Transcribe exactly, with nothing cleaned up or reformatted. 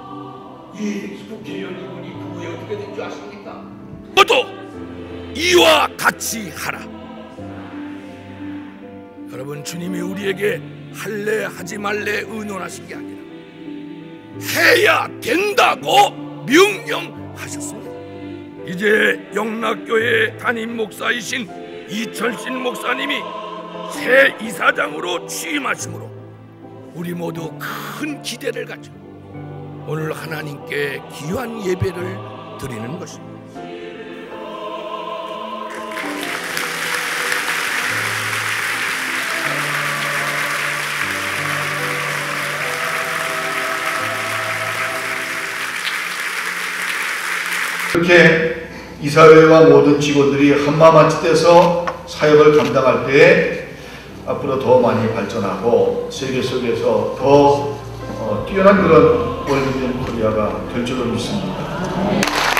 이 스포키리온 이분이 그 후에 어떻게 된 줄 아십니까? 너도 이와 같이 하라. 여러분, 주님이 우리에게 할래 하지 말래 의논하신 게 아니라 해야 된다고 명령하셨습니다. 이제 영락교회 담임 목사이신 이철신 목사님이 새 이사장으로 취임하심으로 우리 모두 큰 기대를 가지고 오늘 하나님께 귀한 예배를 드리는 것입니다. 이렇게 이사회와 모든 직원들이 한마음같이 돼서 사역을 감당할 때에 앞으로 더 많이 발전하고 세계 속에서 더 어, 뛰어난 그런 월드비전 코리아가 될 줄로 믿습니다.